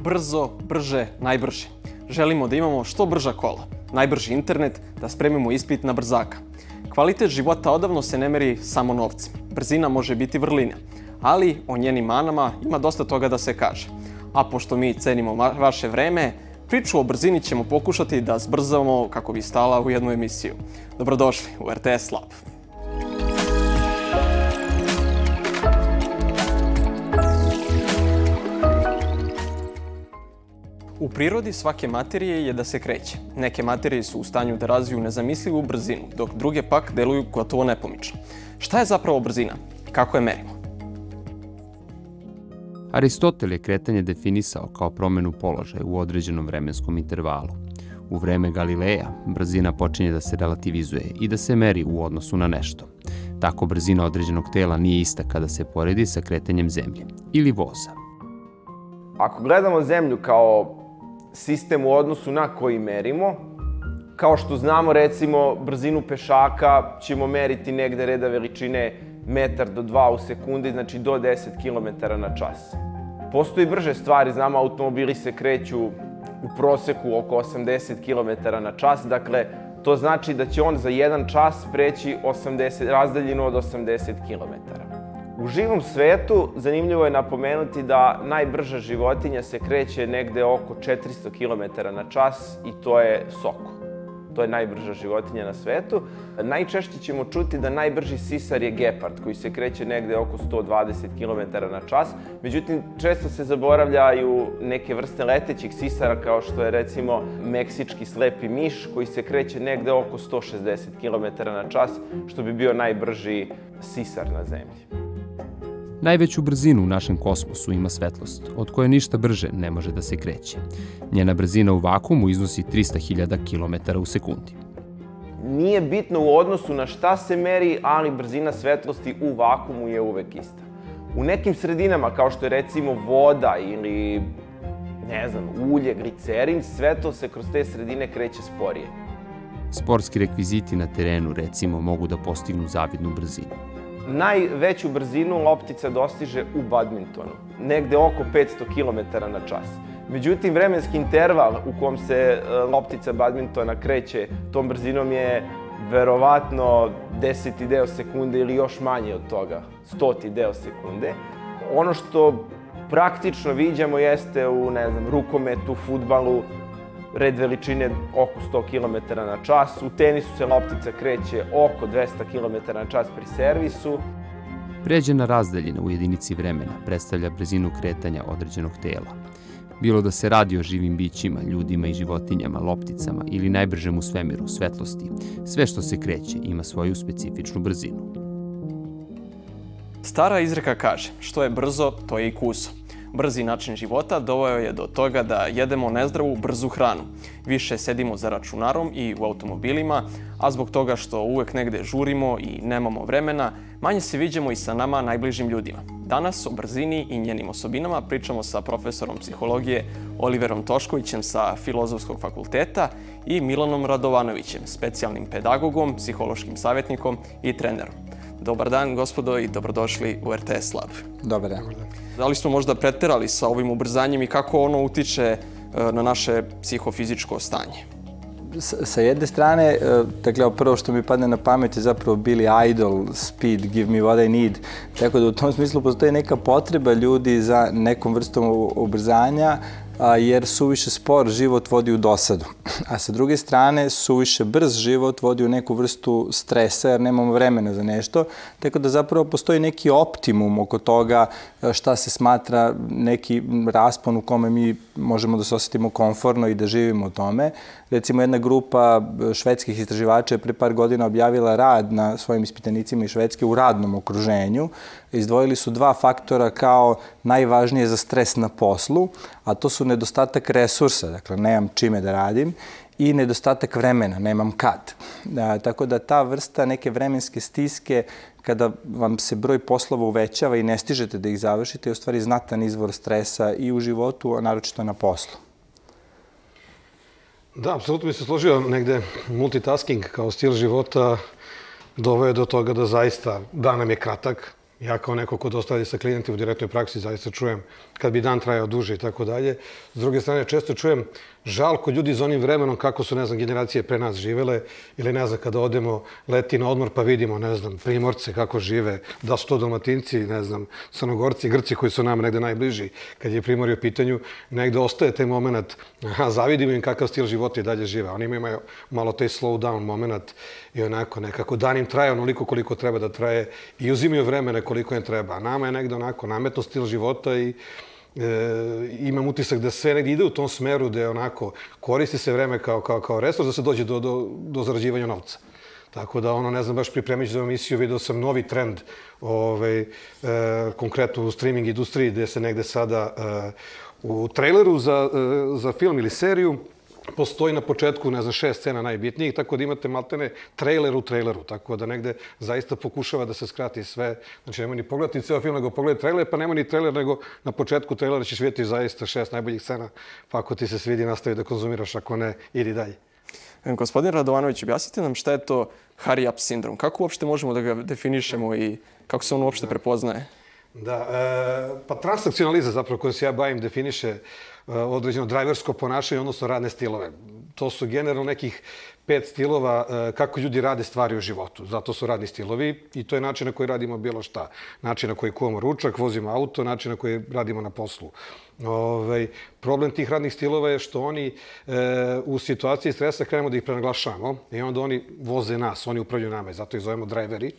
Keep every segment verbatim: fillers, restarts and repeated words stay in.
Brzo, brže, najbrže. Želimo da imamo što brža kola, najbrži internet, da spremimo ispit na brzaka. Kvalitet života odavno se ne meri samo novcem. Brzina može biti vrlina, ali o njenim manama ima dosta toga da se kaže. A pošto mi cenimo vaše vreme, priču o brzini ćemo pokušati da zbrzamo kako bi stala u jednu emisiju. Dobrodošli u R T S Lab. U prirodi svake materije je da se kreće. Neke materije su u stanju da razviju nezamislivu brzinu, dok druge pak deluju gotovo nepomično. Šta je zapravo brzina i kako je merimo? Aristotel je kretanje definisao kao promenu položaja u određenom vremenskom intervalu. U vreme Galileja brzina počinje da se relativizuje i da se meri u odnosu na nešto. Tako brzina određenog tela nije ista kada se poredi sa kretanjem zemlje ili voza. Ako gledamo zemlju kao sistem u odnosu na koji merimo, kao što znamo, recimo, brzinu pešaka ćemo meriti negde reda veličine metar do dva u sekundi, znači do deset kilometara na čas. Postoji brže stvari, znamo, automobili se kreću u proseku oko osamdeset kilometara na čas, dakle, to znači da će on za jedan čas preći razdaljinu od osamdeset kilometara. U živom svetu zanimljivo je napomenuti da najbrža životinja se kreće negde oko četiristo kilometara na čas i to je soko. To je najbrža životinja na svetu. Najčešće ćemo čuti da najbrži sisar je gepard, koji se kreće negde oko sto dvadeset kilometara na čas. Međutim, često se zaboravljaju neke vrste letećih sisara, kao što je recimo meksički slepi miš, koji se kreće negde oko sto šezdeset kilometara na čas, što bi bio najbrži sisar na zemlji. Najveću brzinu u našem kosmosu ima svetlost, od koje ništa brže ne može da se kreće. Njena brzina u vakuumu iznosi trista hiljada kilometara u sekundi. Nije bitno u odnosu na šta se meri, ali brzina svetlosti u vakuumu je uvek ista. U nekim sredinama, kao što je recimo voda ili, ne znam, ulje, glicerin, svetlo se kroz te sredine kreće sporije. Sportski rekviziti na terenu, recimo, mogu da postignu zavidnu brzinu. Najveću brzinu loptica dostiže u badmintonu, negde oko petsto kilometara na čas. Međutim, vremenski interval u kom se loptica badmintona kreće tom brzinom je verovatno deseti deo sekunde ili još manje od toga, stoti deo sekunde. Ono što praktično viđamo jeste u, ne znam, rukometu, fudbalu, red veličine oko sto kilometara na čas. U tenisu se loptica kreće oko dvesta kilometara na čas pri servisu. Pređena razdaljina u jedinici vremena predstavlja brzinu kretanja određenog tela. Bilo da se radi o živim bićima, ljudima i životinjama, lopticama ili najbržem u svemiru, svetlosti, sve što se kreće ima svoju specifičnu brzinu. Stara izreka kaže, što je brzo, to je i kuso. Brzi način života doveo je do toga da jedemo nezdravu, brzu hranu. Više sedimo za računarom i u automobilima, a zbog toga što uvek negde žurimo i nemamo vremena, manje se viđamo i sa nama najbližim ljudima. Danas o brzini i njenim osobinama pričamo sa profesorom psihologije Oliverom Toškovićem sa Filozofskog fakulteta i Milanom Radovanovićem, specijalnim pedagogom, psihološkim savjetnikom i trenerom. Dobar dan, gospodo, i dobrodošli u R T S Lab. Dobar dan. Da li smo možda preterali sa ovim ubrzanjem i kako ono utiče na naše psihofizičko stanje? Sa jedne strane, dakle, prvo što mi padne na pamet je zapravo Billy Idol, Speed, Give me what I need. Tako da u tom smislu postoji neka potreba ljudi za nekom vrstom ubrzanja, jer suviše spor život vodi u dosadu. A sa druge strane, suviše brz život vodi u neku vrstu stresa, jer nemamo vremena za nešto. Tako da zapravo postoji neki optimum oko toga šta se smatra neki raspon u kome mi možemo da se osjetimo komfortno i da živimo u tome. Recimo, jedna grupa švedskih istraživača je pre par godina objavila rad na svojim ispitanicima iz Švedske u radnom okruženju. Izdvojili su dva faktora kao najvažnije za stres na poslu, a to su nedostatak resursa, dakle, nemam čime da radim, i nedostatak vremena, nemam kad. Tako da ta vrsta neke vremenske stiske, kada vam se broj poslova uvećava i ne stižete da ih završite, je u stvari znatan izvor stresa i u životu, a naročito na poslu. Da, apsolutno bi se složio, negde multitasking kao stil života doveo do toga da zaista dan nam je kratak, Ja kao neko ko dosta radi sa klijentima u direktnoj praksi zaista čujem kad bi dan trajao duže i tako dalje. S druge strane, često čujem žal kod ljudi za onim vremenom kako su, ne znam, generacije pre nas živele ili, ne znam, kada odemo leti na odmor pa vidimo, ne znam, Primorce kako žive, da su to Dalmatinci, ne znam, Crnogorci, Grci koji su nam negde najbliži kad je Primorje u pitanju, negde ostaje taj moment, aha, zavidimo im kakav stil života i dalje žive. Oni imaju malo taj slow down moment i onako nekako dan im traje onoliko koliko treba da traje i uzimaju vremena koliko im treba. A nama je negde onako nametno stil života i E, imam utisak da sve negdje ide u tom smeru da je onako koristi se vreme kao, kao, kao resurs da se dođe do, do, do zarađivanja novca. Tako da, ono, ne znam, baš pripremajući za ovu emisiju vidio sam novi trend ovaj, e, konkretno u streaming industriji gde se negde sada e, u traileru za, e, za film ili seriju postoji na početku, ne znam, šest scena najbitnijih, tako da imate maltene trailer u traileru, tako da negde zaista pokušava da se skrati sve. Znači, nema ni pogledati ceo film, nego pogledati trailer, pa nema ni trailer, nego na početku trailera ćeš vidjeti zaista šest najboljih scena, pa ako ti se svidi, nastavi da konzumiraš, ako ne, idi dalje. Gospodin Radovanović, objasnite nam šta je to hurry up sindrom. Kako uopšte možemo da ga definišemo i kako se on uopšte prepoznaje? Da, e, pa transakcionaliza zapravo kojom se ja bavim definiše e, određeno driversko ponašanje, odnosno radne stilove. To su generalno nekih pet stilova e, kako ljudi rade stvari u životu. Zato su radni stilovi i to je način na koji radimo bilo šta. Način na koji kuvamo ručak, vozimo auto, način na koji radimo na poslu. Ove, problem tih radnih stilova je što oni e, u situaciji stresa krenemo da ih prenaglašamo i onda oni voze nas, oni upravljaju nama i zato ih zovemo driveri.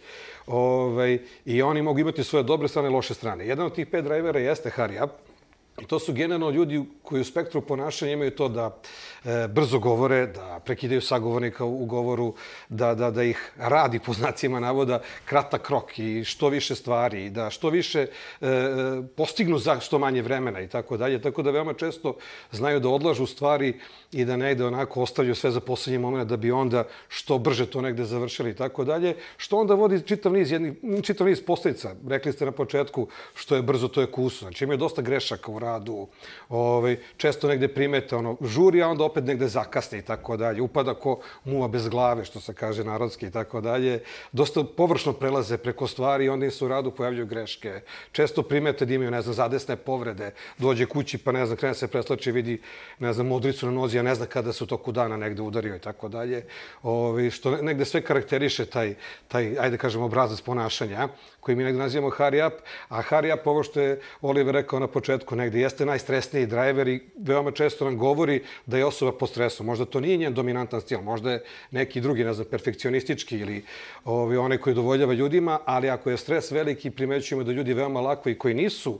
Ove, I oni mogu imati svoje dobre strane i loše strane. Jedan od tih pet drivera jeste hurry up. I to su generalno ljudi koji u spektru ponašanja imaju to da e, brzo govore, da prekidaju sagovornika u govoru, da, da, da ih radi po znacima navoda kratak rok i što više stvari, da što više e, postignu za što manje vremena i tako dalje. Tako da veoma često znaju da odlažu stvari i da negde onako ostavljaju sve za poslednji moment da bi onda što brže to negde završili i tako dalje. Što onda vodi čitav niz, jedni, čitav niz posledica. Rekli ste na početku što je brzo, to je kuso. Znači imaju dosta grešaka u radu, ovaj, često negde primete, ono, žuri, a onda opet negde zakasne i tako dalje. Upada ko muva bez glave, što se kaže narodski i tako dalje. Dosta površno prelaze preko stvari i onda im se u radu pojavljaju greške. Često primete da imaju, ne znam, zadesne povrede. Dođe kući pa, ne znam, krene se preslači, vidi, ne znam, modricu na nozi, a ne zna kada se u toku dana negde udario i tako dalje. Ovaj, što negde sve karakteriše taj, taj, ajde kažemo, obrazac ponašanja, koji mi negde nazivamo hurry up, a hurry up, ovo što je Oliver rekao na početku, negde jeste najstresniji driver i veoma često nam govori da je osoba pod stresom. Možda to nije njen dominantan stil, možda je neki drugi, ne znam, perfekcionistički ili ovi, onaj koji dovoljava ljudima, ali ako je stres veliki, primećujemo da ljudi veoma lako i koji nisu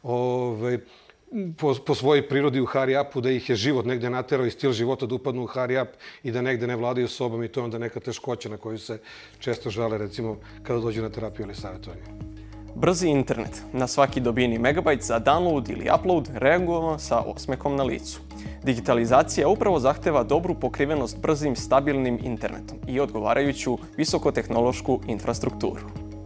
ovaj, po, po svojoj prirodi u hurry upu, da ih je život negde naterao i stil života da upadnu u hurry up i da negde ne vladaju sobom i to je onda neka teškoća na koju se često žale, recimo, kada dođu na terapiju ili savjetovanje. Brzi internet. Na svaki dobijeni megabajt za download ili upload reagujemo sa osmekom na licu. Digitalizacija upravo zahteva dobru pokrivenost brzim, stabilnim internetom i odgovarajuću visokotehnološku infrastrukturu.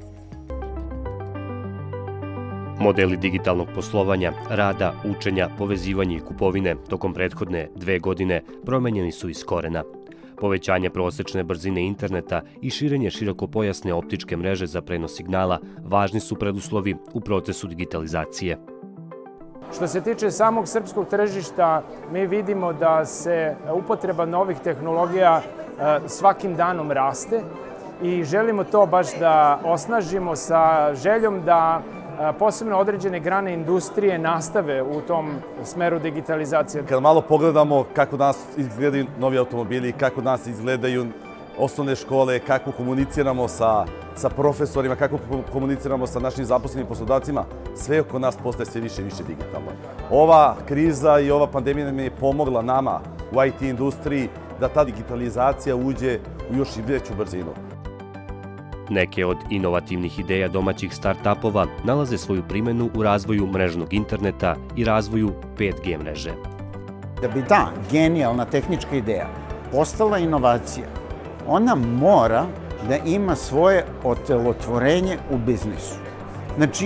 Modeli digitalnog poslovanja, rada, učenja, povezivanja i kupovine tokom prethodne dve godine promenjeni su iz korena. Povećanje prosečne brzine interneta i širenje širokopojasne optičke mreže za prenos signala važni su preduslovi u procesu digitalizacije. Što se tiče samog srpskog tržišta, mi vidimo da se upotreba novih tehnologija svakim danom raste i želimo to baš da osnažimo sa željom da posebno određene grane industrije nastave u tom smeru digitalizacije. Kada malo pogledamo kako danas izgledaju novi automobili, kako danas izgledaju osnovne škole, kako komuniciramo sa, sa profesorima, kako komuniciramo sa našim zaposlenim poslodavcima, sve oko nas postaje sve više i više digitalno. Ova kriza i ova pandemija nam je pomogla nama u I T industriji da ta digitalizacija uđe u još i veću brzinu. Neke od inovativnih ideja domaćih start-upova nalaze svoju primjenu u razvoju mrežnog interneta i razvoju pet G mreže. Da bi ta genijalna tehnička ideja postala inovacija, ona mora da ima svoje otelotvorenje u biznisu. Znači,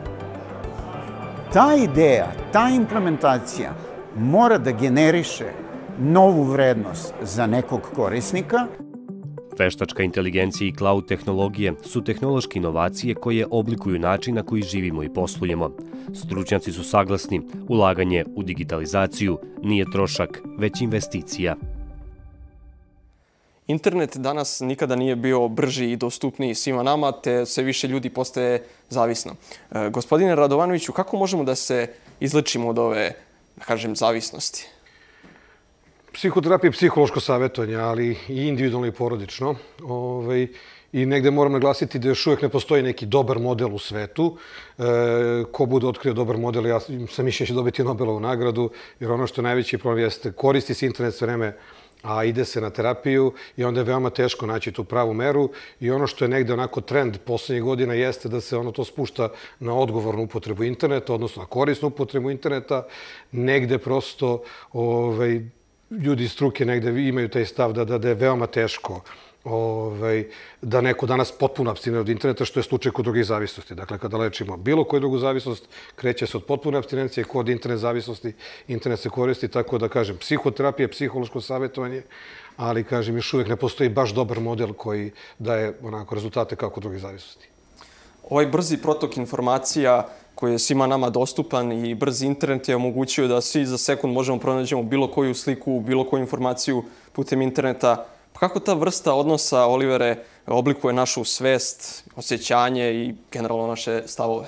ta ideja, ta implementacija mora da generiše novu vrednost za nekog korisnika. Veštačka inteligencija i cloud tehnologije su tehnološke inovacije koje oblikuju način na koji živimo i poslujemo. Stručnjaci su saglasni, ulaganje u digitalizaciju nije trošak, već investicija. Internet danas nikada nije bio brži i dostupniji svima nama, te sve više ljudi postaje zavisno. E, gospodine Radovanoviću, kako možemo da se izlečimo od ove, da kažem, zavisnosti? Psihoterapija je psihološko savjetovanje, ali i individualno i porodično. Ove, I negde moram naglasiti da još uvijek ne postoji neki dobar model u svetu. E, ko bude otkrio dobar model, ja sam mišljen će dobiti Nobelovu nagradu, jer ono što je najveći problem jeste koristi se internet sve vreme, a ide se na terapiju i onda je veoma teško naći tu pravu meru. I ono što je negde onako trend poslednjih godina jeste da se ono to spušta na odgovornu upotrebu interneta, odnosno na korisnu upotrebu interneta. Negde prosto ovaj, ljudi iz struke negde imaju taj stav da, da, da je veoma teško ovaj, da neko danas potpuno apstinuje od interneta, što je slučaj kod drugih zavisnosti. Dakle, kada lečimo bilo koju drugu zavisnost, kreće se od potpune apstinencije, kod internet zavisnosti, internet se koristi, tako da kažem, psihoterapija, psihološko savjetovanje, ali kažem, još uvijek ne postoji baš dobar model koji daje onako rezultate kao kod drugih zavisnosti. Ovaj brzi protok informacija koji je svima nama dostupan i brzi internet je omogućio da svi za sekund možemo pronađemo bilo koju sliku, bilo koju informaciju putem interneta. Kako ta vrsta odnosa, Olivere, oblikuje našu svest, osjećanje i generalno naše stavove?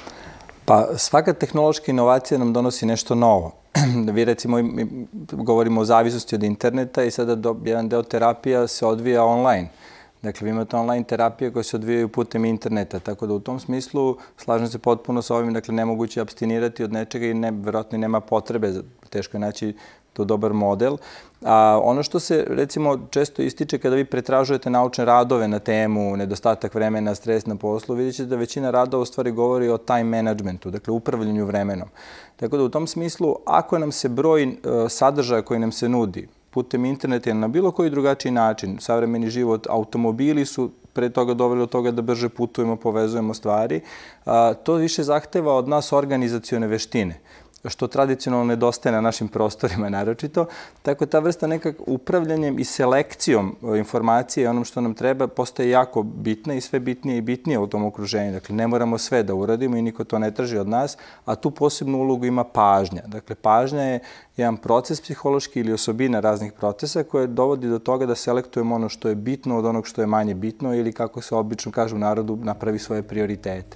Pa svaka tehnološka inovacija nam donosi nešto novo. Vi recimo govorimo o zavisnosti od interneta i sada jedan deo terapija se odvija online. Dakle, vi imate online terapije koje se odvijaju putem interneta, tako da u tom smislu slažem se potpuno sa ovim, dakle, nemoguće je apstinirati od nečega i ne, verovatno nema potrebe, teško je naći to dobar model. A ono što se, recimo, često ističe kada vi pretražujete naučne radove na temu nedostatak vremena, stres na poslu, vidjet ćete da većina radova u stvari govori o time managementu, dakle upravljanju vremenom. Tako da u tom smislu, ako nam se broj sadržaja koji nam se nudi putem interneta ili na bilo koji drugačiji način, savremeni život, automobili su pre toga doveli do toga da brže putujemo, povezujemo stvari, to više zahteva od nas organizacione veštine, što tradicionalno nedostaje na našim prostorima naročito. Tako ta vrsta nekak upravljanjem i selekcijom informacije i onom što nam treba postaje jako bitna i sve bitnije i bitnije u tom okruženju. Dakle, ne moramo sve da uradimo i niko to ne traži od nas, a tu posebnu ulogu ima pažnja. Dakle, pažnja je jedan proces psihološki ili osobina raznih procesa koje dovodi do toga da selektujemo ono što je bitno od onog što je manje bitno ili, kako se obično kaže u narodu, napravi svoje prioritete.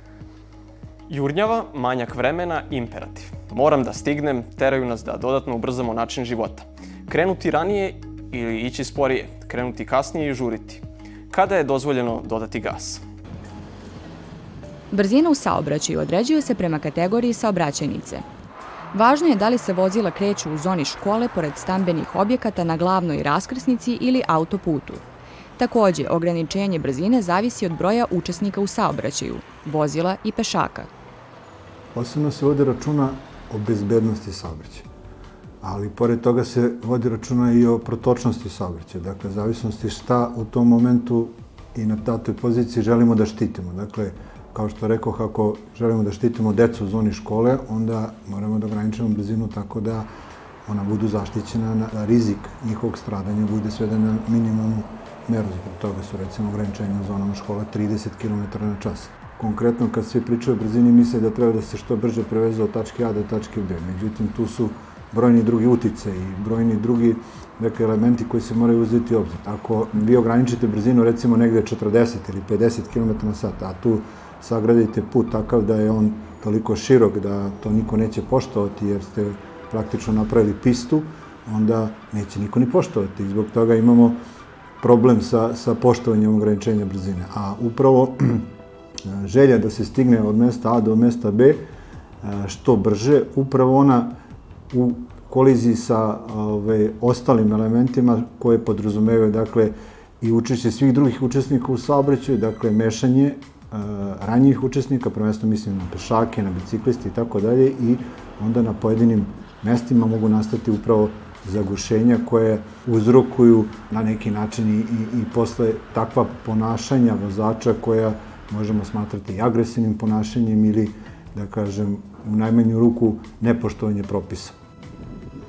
Jurnjava, manjak vremena, imperativ. Moram da stignem, teraju nas da dodatno ubrzamo način života. Krenuti ranije ili ići sporije, krenuti kasnije i žuriti. Kada je dozvoljeno dodati gas? Brzina u saobraćaju određuje se prema kategoriji saobraćajnice. Važno je da li se vozila kreću u zoni škole pored stambenih objekata na glavnoj raskrsnici ili autoputu. Takođe, ograničenje brzine zavisi od broja učesnika u saobraćaju, vozila i pešaka. Posebno se vodi računa o bezbednosti saobraćaja, ali pored toga se vodi računa i o protočnosti saobraćaja. Dakle, zavisnosti šta u tom momentu i na datoj poziciji želimo da štitimo. Dakle, kao što rekoh, ako želimo da štitimo decu u zoni škole, onda moramo da ograničimo brzinu tako da ona budu zaštićena, da rizik njihovog stradanja bude sveden na minimalnu meru. Zbog toga su, recimo, ograničenja u zonama škola trideset kilometara na čas. Konkretno, kad svi pričaju o brzini, misle da treba da se što brže preveze od tačke A do tačke B. Međutim, tu su brojni drugi utice i brojni drugi, dakle, elementi koji se moraju uzeti u obzir. Ako vi ograničite brzinu, recimo, negde četrdeset ili pedeset kilometara na sat, a tu sagradite put takav da je on toliko širok da to niko neće poštovati jer ste praktično napravili pistu, onda neće niko ni poštovati. Zbog toga imamo problem sa, sa poštovanjem ograničenja brzine. A upravo želja da se stigne od mesta A do mesta B što brže, upravo ona u koliziji sa ove, ostalim elementima koje podrazumevaju, dakle, i učešće svih drugih učesnika u saobraćaju, dakle, mešanje ranjih učesnika, prvenstveno mislim na pešake, na biciklisti i tako dalje, i onda na pojedinim mestima mogu nastati upravo zagušenja koje uzrokuju na neki način i, i, i posle takva ponašanja vozača koja možemo smatrati i agresivnim ponašanjem ili, da kažem, u najmanju ruku nepoštovanje propisa.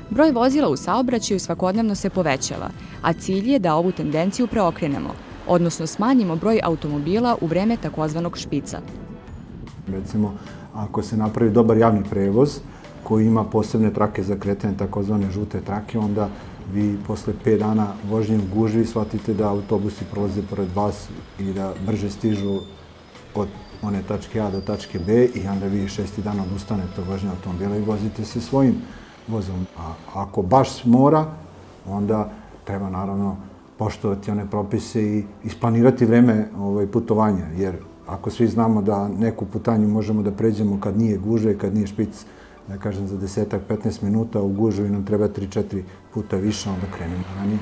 Broj vozila u saobraćaju svakodnevno se povećava, a cilj je da ovu tendenciju preokrenemo, odnosno smanjimo broj automobila u vreme takozvanog špica. Recimo, ako se napravi dobar javni prevoz koji ima posebne trake za kretanje, takozvane žute trake, onda vi posle pet dana vožnje u gužvi shvatite da autobusi prolaze pored vas i da brže stižu od one tačke A do tačke B i onda vi šesti dan odustanete od vožnje automobila i vozite se svojim vozom. A ako baš mora, onda treba naravno poštovati one propise i isplanirati vreme putovanja, jer ako svi znamo da neku putanju možemo da pređemo kad nije gužve, kad nije špic, da kažem za desetak, petnaest minuta, u gužvi nam treba tri četiri puta više, onda krenemo ranije.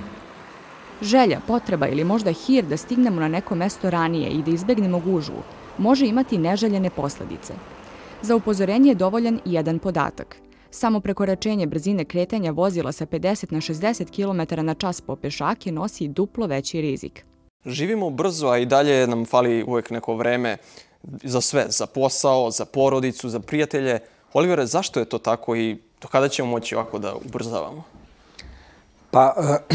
Želja, potreba ili možda hir da stignemo na neko mesto ranije i da izbegnemo gužvu može imati neželjene posledice. Za upozorenje je dovoljan i jedan podatak. Samo prekoračenje brzine kretanja vozila sa pedeset na šezdeset kilometara na čas po pešake nosi duplo veći rizik. Živimo brzo, a i dalje nam fali uvek neko vreme za sve, za posao, za porodicu, za prijatelje. Olivere, zašto je to tako i do kada ćemo moći ovako da ubrzavamo? Pa,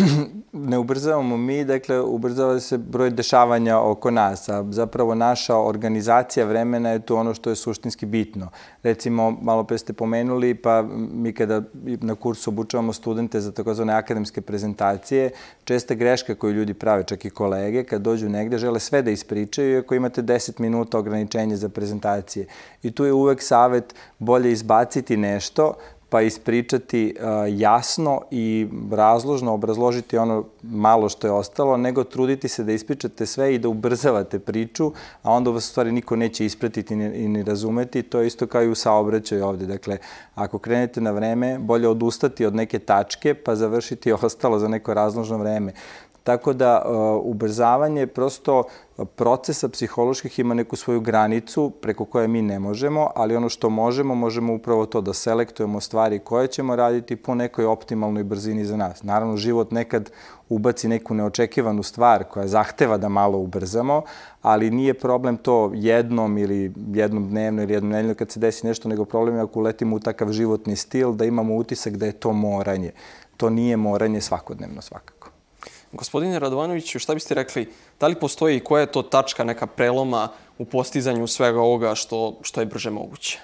ne ubrzavamo mi, dakle, ubrzava se broj dešavanja oko nas, a zapravo naša organizacija vremena je tu ono što je suštinski bitno. Recimo, malo pre ste pomenuli, pa mi kada na kursu obučavamo studente za takozvane akademske prezentacije, česta greška koju ljudi prave, čak i kolege, kad dođu negde, žele sve da ispričaju, iako imate deset minuta ograničenje za prezentacije. I tu je uvek savet bolje izbaciti nešto, pa ispričati jasno i razložno, obrazložiti ono malo što je ostalo, nego truditi se da ispričate sve i da ubrzavate priču, a onda vas u stvari niko neće ispratiti i ni razumeti. To je isto kao i u saobraćaju ovde. Dakle, ako krenete na vreme, bolje odustati od neke tačke pa završiti ostalo za neko razložno vreme. Tako da ubrzavanje prosto procesa psiholoških ima neku svoju granicu preko koje mi ne možemo, ali ono što možemo, možemo upravo to da selektujemo stvari koje ćemo raditi po nekoj optimalnoj brzini za nas. Naravno, život nekad ubaci neku neočekivanu stvar koja zahteva da malo ubrzamo, ali nije problem to jednom ili jednom dnevno ili jednom nedeljno kad se desi nešto, nego problem je ako uletimo u takav životni stil da imamo utisak da je to moranje. To nije moranje svakodnevno svakako. Gospodine Radovanoviću, šta biste rekli, da li postoji i koja je to tačka, neka preloma u postizanju svega ovoga što, što je brže moguće?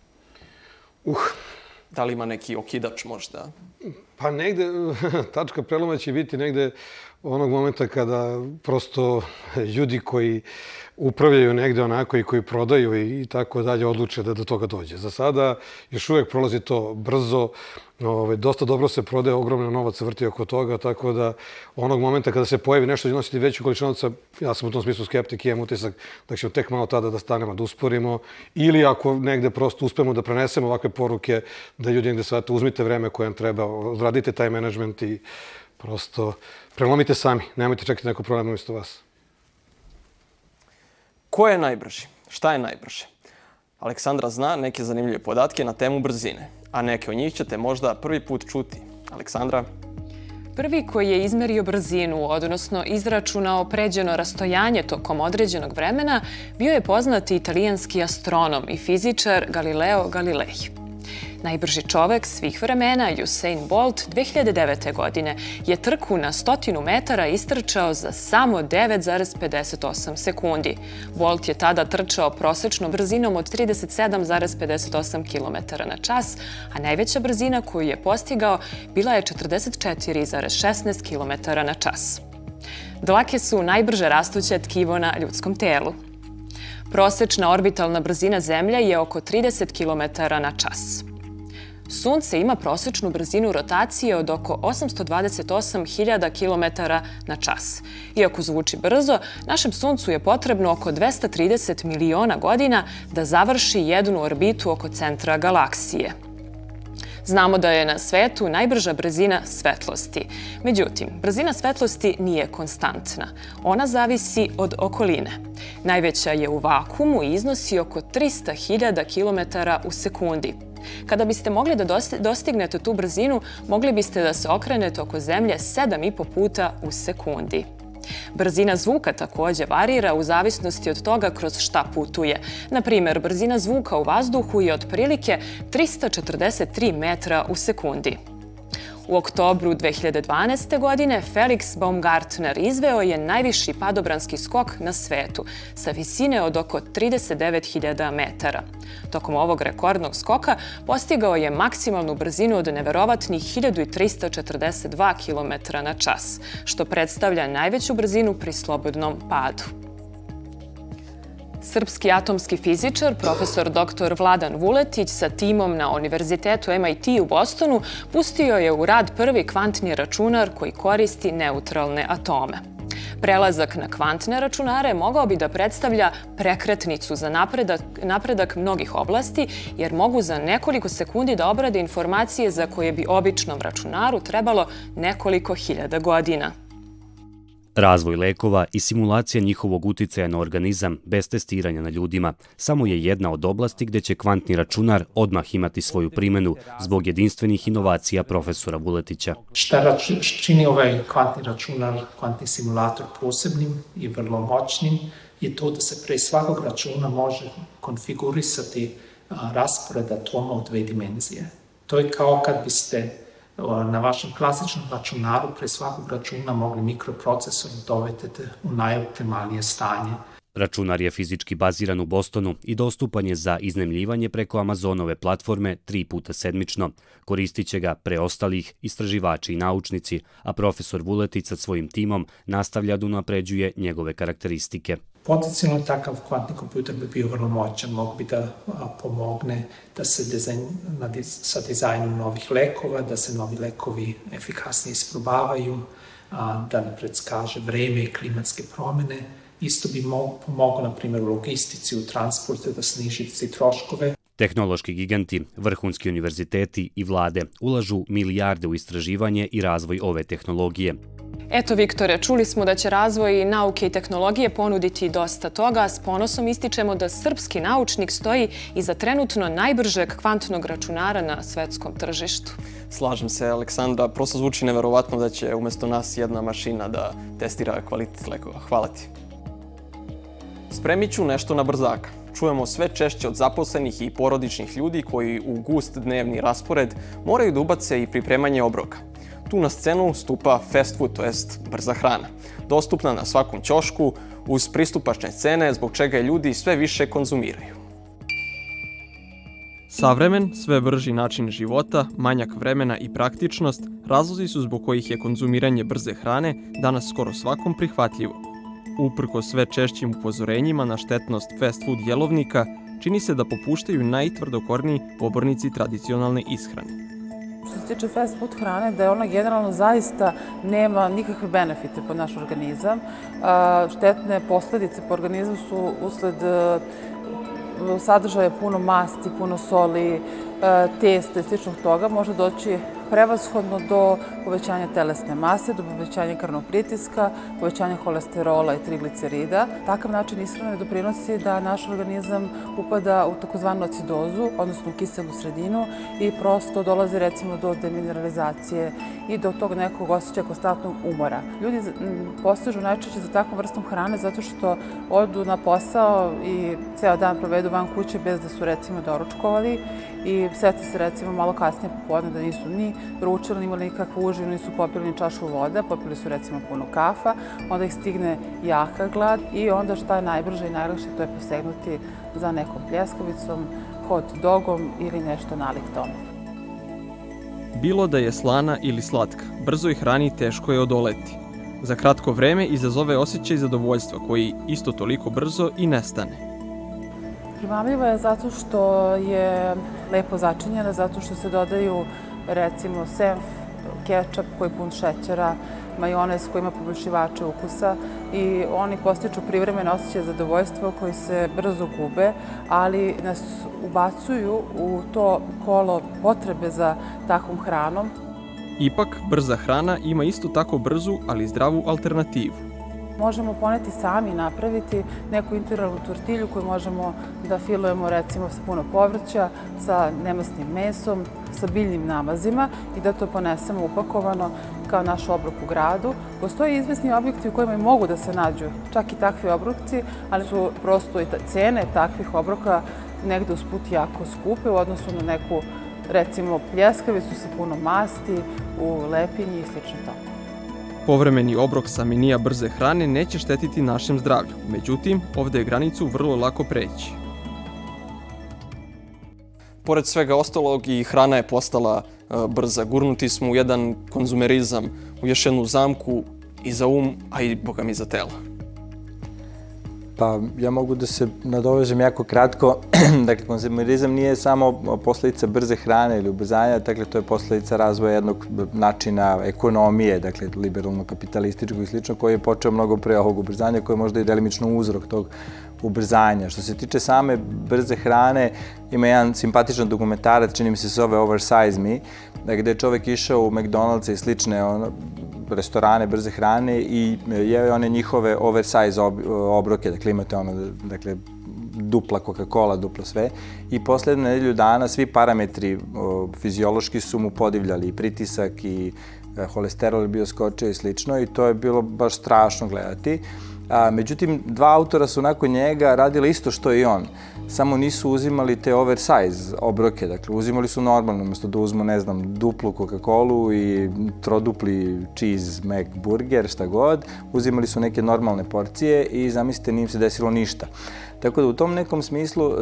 Uh. Da li ima neki okidač možda? Pa negde, tačka preloma će biti negde onog momenta kada prosto ljudi koji upravljaju negde onako i koji prodaju i tako dalje odluče da do toga dođe. Za sada još uvek prolazi to brzo, dosta dobro se prodaje, ogromno novac se vrti oko toga, tako da onog momenta kada se pojavi nešto i nositi veću količinu novca, ja sam u tom smislu skeptik i imam utisak da ćemo tek malo tada da stanemo, da usporimo, ili ako negde prosto uspemo da prenesemo ovakve poruke, da ljudi negde shvate, uzmite vreme koje vam treba, odradite taj menadžment i prosto prelomite sami, nemojte čekati neko problem umjesto vas. Ko je najbrži? Šta je najbrže? Aleksandra zna neke zanimljive podatke na temu brzine, a neke od njih ćete možda prvi put čuti. Aleksandra? Prvi koji je izmerio brzinu, odnosno izračunao pređeno rastojanje tokom određenog vremena, bio je poznati italijanski astronom i fizičar Galileo Galilei. Najbrži čovek svih vremena, Usain Bolt, dve hiljade devete. godine je trku na stotinu metara istrčao za samo devet zarez pedeset osam sekundi. Bolt je tada trčao prosečnom brzinom od trideset sedam zarez pedeset osam kilometara na čas, a najveća brzina koju je postigao bila je četrdeset četiri zarez šesnaest kilometara na čas. Dlake su najbrže rastuće tkivo na ljudskom telu. Prosečna orbitalna brzina Zemlje je oko trideset kilometara na čas. Sunce ima prosečnu brzinu rotacije od oko osamsto dvadeset osam hiljada kilometara na čas. Iako zvuči brzo, našem Suncu je potrebno oko dvesta trideset miliona godina da završi jednu orbitu oko centra galaksije. Znamo da je na svetu najbrža brzina svetlosti. Međutim, brzina svetlosti nije konstantna. Ona zavisi od okoline. Najveća je u vakuumu i iznosi oko trista hiljada kilometara u sekundi. Kada biste mogli da dostignete tu brzinu, mogli biste da se okrenete oko Zemlje sedam i po puta u sekundi. Brzina zvuka takođe varira u zavisnosti od toga kroz šta putuje. Na primer, brzina zvuka u vazduhu je otprilike trista četrdeset tri metra u sekundi. U oktobru dve hiljade dvanaeste. godine Felix Baumgartner izveo je najviši padobranski skok na svetu sa visine od oko trideset devet hiljada metara. Tokom ovog rekordnog skoka postigao je maksimalnu brzinu od neverovatnih hiljadu trista četrdeset dva kilometra na čas, što predstavlja najveću brzinu pri slobodnom padu. Srpski atomski fizičar, profesor doktor Vladan Vuletić sa timom na Univerzitetu M I T u Bostonu pustio je u rad prvi kvantni računar koji koristi neutralne atome. Prelazak na kvantne računare mogao bi da predstavlja prekretnicu za napredak, napredak mnogih oblasti, jer mogu za nekoliko sekundi da obrade informacije za koje bi običnom računaru trebalo nekoliko hiljada godina. Razvoj lekova i simulacija njihovog uticaja na organizam bez testiranja na ljudima samo je jedna od oblasti gde će kvantni računar odmah imati svoju primjenu zbog jedinstvenih inovacija profesora Vuletića. Šta čini ovaj kvantni računar, kvantni simulator posebnim i vrlo moćnim je to da se pre svakog računa može konfigurisati raspored atoma u dve dimenzije. To je kao kad biste na vašem klasičnom računaru pre svakog računa mogli mikroprocesor dovedete u najoptimalnije stanje. Računar je fizički baziran u Bostonu i dostupan je za iznajmljivanje preko Amazonove platforme tri puta sedmično. Koristit će ga preostalih istraživači i naučnici, a profesor Vuletić sa svojim timom nastavlja da unapređuje njegove karakteristike. Potencijalno takav kvantni kompjuter bi bio vrlo moćan, mogu bi da pomogne da se dizajn, sa dizajnom novih lekova, da se novi lekovi efikasnije isprobavaju, da ne predskaže vreme i klimatske promene. Isto bi pomoglo, na primjer, u logistici, u transportu, da sniži troškove. Tehnološki giganti, vrhunski univerziteti i vlade ulažu milijarde u istraživanje i razvoj ove tehnologije. Eto, Viktore, čuli smo da će razvoj nauke i tehnologije ponuditi dosta toga. S ponosom ističemo da srpski naučnik stoji iza trenutno najbržeg kvantnog računara na svetskom tržištu. Slažem se, Aleksandra. Prosto zvuči neverovatno da će umjesto nas jedna mašina da testira kvalitet lekova. Hvala ti. Spremit ću nešto na brzaka. Čujemo sve češće od zaposlenih i porodičnih ljudi koji u gust dnevni raspored moraju da ubace i pripremanje obroka. Tu na scenu stupa fast food, to jest brza hrana. Dostupna na svakom ćošku, uz pristupačne cene, zbog čega je ljudi sve više konzumiraju. Savremen, sve brži način života, manjak vremena i praktičnost razlozi su zbog kojih je konzumiranje brze hrane danas skoro svakom prihvatljivo. Uprko sve češćim upozorenjima na štetnost fast food jelovnika, čini se da popuštaju najtvrdokorniji pobornici tradicionalne ishrane. Što se tiče fast food hrane, da je ona generalno zaista nema nikakve benefite po naš organizam. Štetne posledice po organizmu su usled sadržaja puno masti, puno soli, testa i sličnog toga. Može doći prevashodno do povećanja telesne mase, do povećanja krvnog pritiska, povećanja holesterola i triglicerida. Takav način ishrane doprinosi da naš organizam upada u takozvanu acidozu, odnosno u kiselu sredinu i prosto dolazi recimo do demineralizacije i do tog nekog osjećaja konstantnog umora. Ljudi postižu najčešće za takvom vrstom hrane zato što odu na posao i ceo dan provedu van kuće bez da su recimo doručkovali i sete se recimo malo kasnije popodne da nisu ni ručili, ni imali nikakvu užinu, nisu popili ni čašu voda, popili su recimo puno kafa, onda ih stigne jaka glad i onda šta je najbrže i najlakše, to je posegnuti za nekom pljeskavicom, hot dogom ili nešto nalik tome. Bilo da je slana ili slatka, brzoj hrani teško je odoleti. Za kratko vreme izazove osjećaj zadovoljstva koji isto toliko brzo i nestane. Primamljiva je zato što je lepo začinjena, zato što se dodaju recimo senf, kečap koji je pun šećera, majonez koji ima poboljšivače ukusa i oni postiču privremene osjećaje zadovoljstva koji se brzo gube, ali nas ubacuju u to kolo potrebe za takvom hranom. Ipak, brza hrana ima isto tako brzu, ali zdravu alternativu. Možemo poneti sami napraviti neku integralnu tortilju koju možemo da filujemo recimo sa puno povrća, sa nemasnim mesom, sa biljnim namazima i da to ponesemo upakovano kao naš obrok u gradu. Postoje izvesni objekti u kojima mogu da se nađu čak i takvi obrokci, ali su prosto i cene takvih obroka negde usput jako skupe u odnosu na neku recimo pljeskavicu sa puno masti, u lepinji i slično tome. Povremeni obrok sa menija brze hrane neće štetiti našem zdravlju, međutim, ovde je granicu vrlo lako preći. Pored svega ostalog, i hrana je postala brza. Gurnuti smo u jedan konzumerizam, u još jednu zamku i za um, a i, boga mi, za telo. Pa ja mogu da se nadovežem jako kratko. Dakle, konzumerizam nije samo posledica brze hrane ili ubrzanja, dakle, to je posledica razvoja jednog načina ekonomije, dakle, liberalno-kapitalističkog i slično, koji je počeo mnogo pre ovog ubrzanja, koji je možda i delimično uzrok tog ubrzanja. Što se tiče same brze hrane, ima jedan simpatičan dokumentarac, čini mi se zove Oversize Me, gde je čovek išao u McDonald's i slične restorane brze hrane i jeo one njihove oversize obroke, dakle imate ono, dakle, dupla Coca-Cola, duplo sve. I posle nedelju dana svi parametri fiziološki su mu podivljali, i pritisak, i holesterol je bio skočio i slično, i to je bilo baš strašno gledati. Međutim, dva autora su nakon njega radili isto što i on, samo nisu uzimali te oversize obroke, dakle uzimali su normalno, umjesto da uzmu, ne znam, duplu Coca-Colu i trodupli cheese Mac burger, šta god, uzimali su neke normalne porcije i zamislite, nije im se desilo ništa. Tako da u tom nekom smislu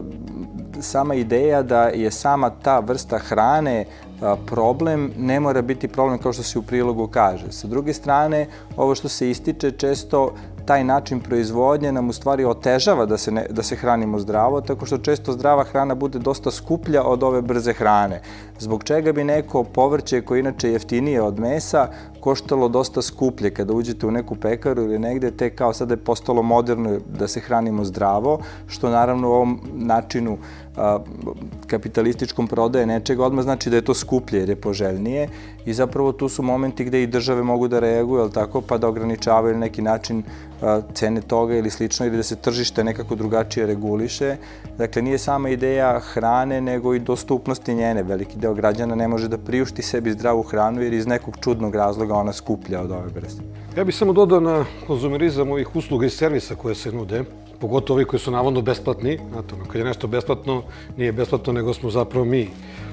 sama ideja da je sama ta vrsta hrane problem, ne mora biti problem kao što se u prilogu kaže. Sa druge strane, ovo što se ističe, često taj način proizvodnje nam u stvari otežava da se, ne, da se hranimo zdravo, tako što često zdrava hrana bude dosta skuplja od ove brze hrane. Zbog čega bi neko povrće koje inače jeftinije od mesa koštalo dosta skuplje kada uđete u neku pekaru ili negde, te kao sada je postalo moderno da se hranimo zdravo, što naravno u ovom načinu a, kapitalističkom prodaje nečega odmah znači da je to skuplje jer je poželjnije i zapravo tu su momenti gde i države mogu da reaguju, ali tako, pa da ograničavaju na neki način a, cene toga ili slično, ili da se tržište nekako drugačije reguliše. Dakle, nije sama ideja hrane, nego i dostupnosti njene. Veliki deo građana ne može da priušti sebi zdravu hranu jer iz nekog čudnog razloga ona skuplja od ove vrste. Ja bih samo dodao na konzumerizam ovih usluga i servisa koje se nude, pogotovo ovi koji su navodno besplatni. Znate, kad je nešto besplatno, nije besplatno, nego smo zapravo mi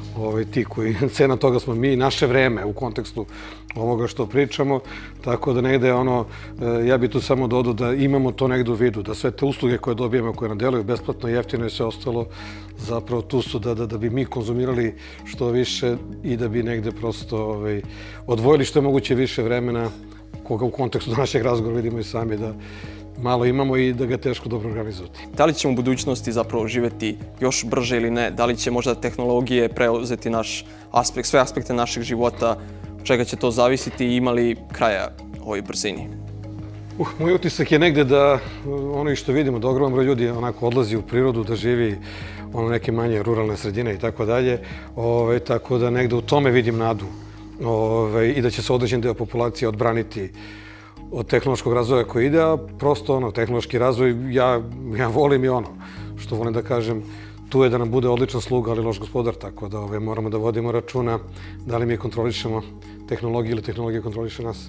ti koji, cena toga smo mi, naše vreme u kontekstu ovoga što pričamo, tako da negde ono, ja bih tu samo dodao da imamo to negde u vidu, da sve te usluge koje dobijemo, koje nam deluju besplatno, jeftino i sve ostalo, zapravo tu su da, da, da bi mi konzumirali što više i da bi negde prosto ovaj, odvojili što je moguće više vremena, koga u kontekstu našeg razgovora vidimo i sami da malo imamo i da ga je teško dobro organizovati. Da li ćemo u budućnosti zapravo živeti još brže ili ne? Da li će možda tehnologije preuzeti naš aspekt, sve aspekte našeg života? Od čega će to zavisiti i ima li kraja ovoj brzini? Uh, moj utisak je negde da ono i što vidimo, da ogroman broj ljudi onako odlazi u prirodu, da živi ono neke manje ruralne sredine i tako dalje. Ove, tako da negde u tome vidim nadu ove, i da će se određen deo populacije odbraniti od tehnološkog razvoja koji ide, a prosto ono, tehnološki razvoj, ja, ja volim i ono, što volim da kažem, tu je da nam bude odličan sluga, ali loš gospodar, tako da ove, moramo da vodimo računa da li mi kontrolišemo tehnologiju ili tehnologija kontroliše nas.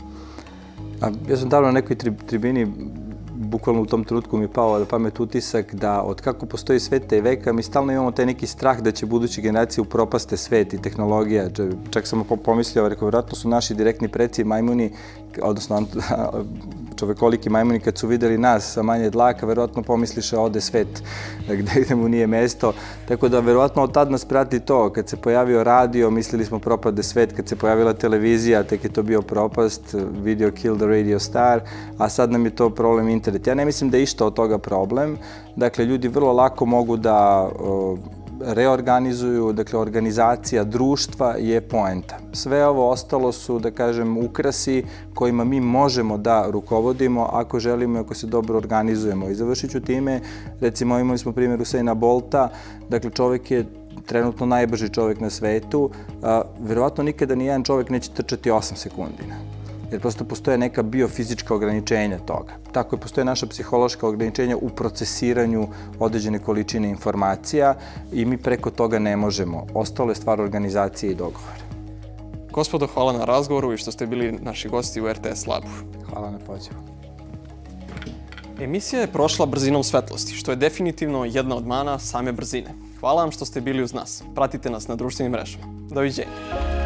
A, ja sam davno na nekoj tri, tribini, bukvalno u tom trenutku mi je pao na pamet utisak da od kako postoji sveta i veka, mi stalno imamo taj neki strah da će buduće generacije upropaste svet i tehnologija. Čak sam pomislio, rekao, vjerojatno su naši direktni preci majmuni, odnosno čovekoliki majmuni, kad su videli nas sa manje dlaka, verovatno pomisliše ode svet gde mu nije mesto. Tako da verovatno od tad nas prati to. Kad se pojavio radio, mislili smo propade svet. Kad se pojavila televizija, tek je to bio propast. Video kill the radio star. A sad nam je to problem internet. Ja ne mislim da je išta od toga problem. Dakle, ljudi vrlo lako mogu da reorganizuju, dakle, organizacija društva je poenta. Sve ovo ostalo su, da kažem, ukrasi kojima mi možemo da rukovodimo ako želimo i ako se dobro organizujemo. I završit ću time, recimo, imali smo primjer Usaina Bolta, dakle, čovjek je trenutno najbrži čovjek na svetu, verovatno nikada nijedan čovjek neće trčati osam sekundi. Jer prosto postoje neka biofizička ograničenja toga. Tako i postoje naša psihološka ograničenja u procesiranju određene količine informacija i mi preko toga ne možemo. Ostalo je stvar organizacije i dogovora. Gospodo, hvala na razgovoru i što ste bili naši gosti u R T S Labu. Hvala na pozivu. Emisija je prošla brzinom svetlosti, što je definitivno jedna od mana same brzine. Hvala vam što ste bili uz nas. Pratite nas na društvenim mrežama. Doviđenja.